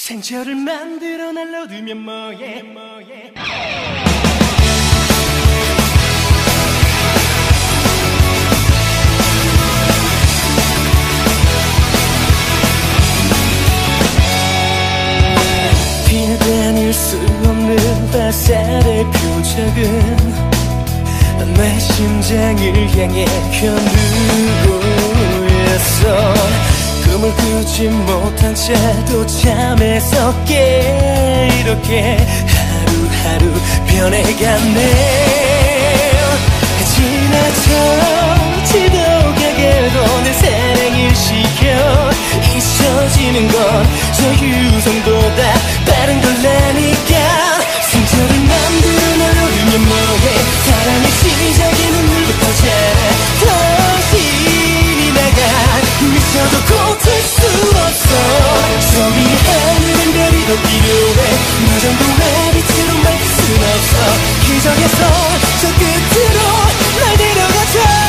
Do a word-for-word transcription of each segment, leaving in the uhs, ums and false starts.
상처를 만들어 날려두면 뭐해 뭐해 피해다닐 수 없는 화살의 표적은 내 심장을 향해 겨누고 있어. 꿈을 꾸지 못한 채도 잠에서 깨 이렇게 하루하루 변해갔네. 지나쳐 지독하게도 내 사랑을 시켜 잊혀지는 건 저 유성보다 빠른 걸 아니까. 상처를 만들어 널어두면 뭐해. 사랑의 시작이 눈물부터잖아. 더 힘이 나가 미쳐도 고칠 수 없어. 저 위에 하늘은 별이 더 필요해. 너 정도 내 빛으로 말 순 없어. 기적에서 저 끝으로 날 데려가자.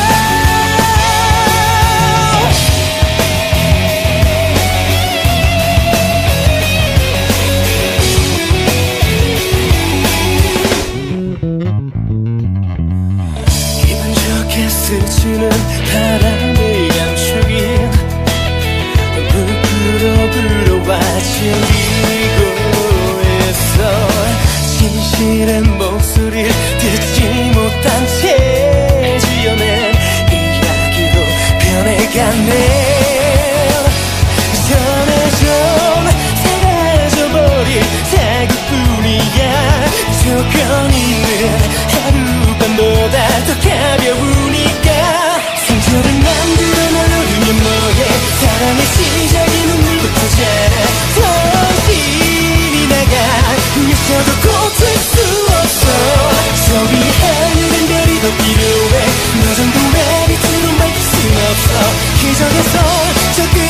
스치는 바람을 감추긴 부풀어 불어와 즐기고 있어. 진실한 목소리를 듣지 못한 채 지어낸 이야기로 변해갔네. 전해좀 사라져버릴 사기뿐이야. 조건 있는 하룻밤보다 더 가벼우니까. 상처를 만들어 널어두면 뭐해. 사랑의 시작이 눈물부터잖아. 더 힘이 나가 미쳐도 고칠 수 없어. 저 위에 하늘은 별이 더 필요해. 너 정도 내 빛으로 말 순 없어. 기적에서 저 끝